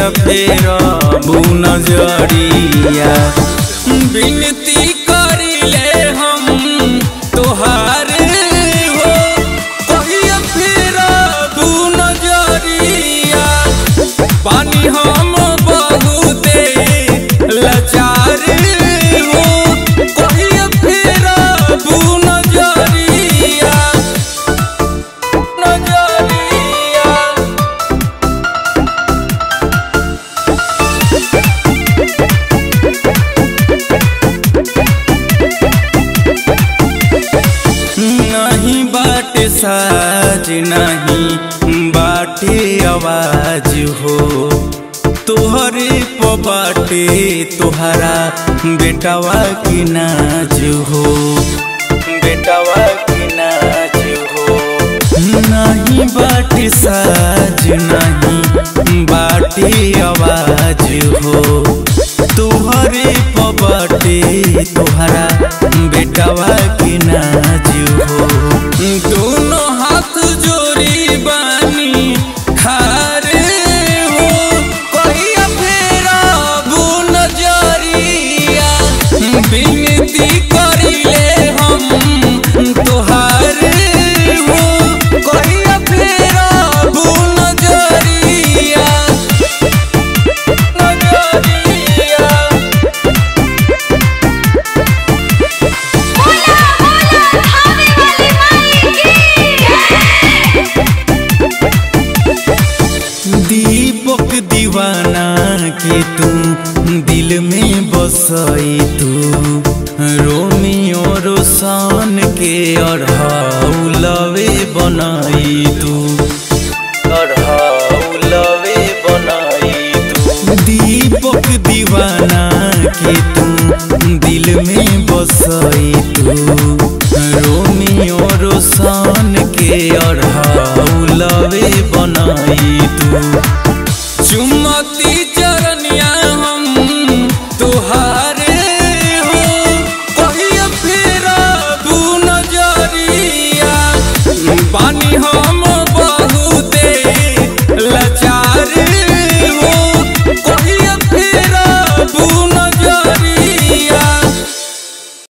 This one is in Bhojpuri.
कहिया फेर नजरिया। विनती करिले हम तोहार हो कहिया फेर नजरिया। पानी हम बहुते लाचार हो कहिया फेर नजरिया। नहीं बाटे साज नहीं बाटे आवाज हो तोहरे प बाटे तोहरा बेटावा की नाज हो। बेटावा की नाज हो। नहीं बाटे साज नहीं बाटे आवाज हो तोहरे प बाटे तोहरा बेटावा की नाज हो। दोनों हाथ जोड़ी बानी खारे हो कहिया फेर नजरिया। विनती करिले हम तोहार हो कहिया फेर नजरिया। दीपक दीवाना के तू दिल में बसई तू रोमियो रोशन के अढ़ौलवे बनाई तू। अढ़ौलवे बनाई तू। दीपक दीवाना के तू